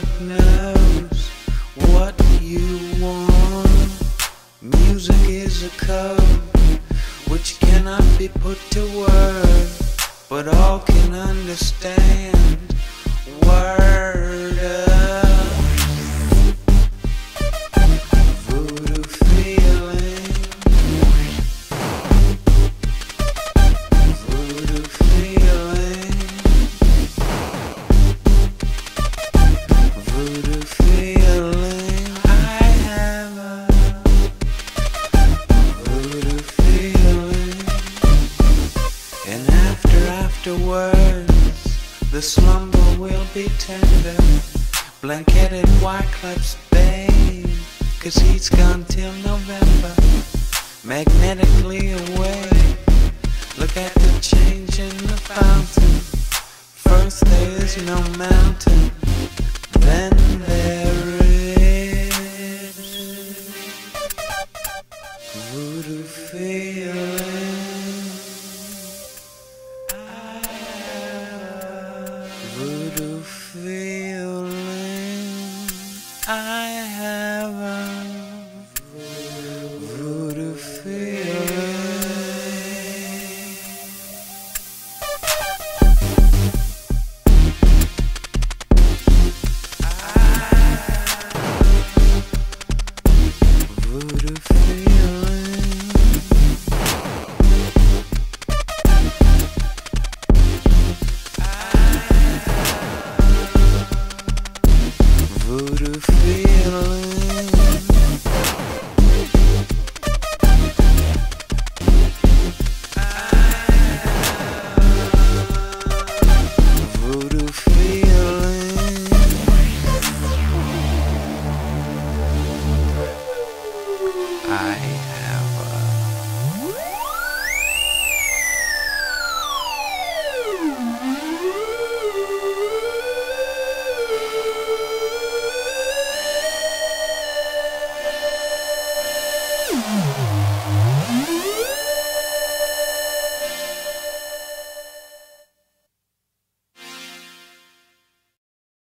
God knows what you want. Music is a code which cannot be put to word, but all can understand. Word up. Voodoo feeling. Voodoo feeling. Voodoo feeling. I have a voodoo feeling. And afterwards, the slumber will be tender. Blanketed white clubs, babe, 'cause he's gone till November. Magnetically away. Look at the change in the fountain. First there is no mountain.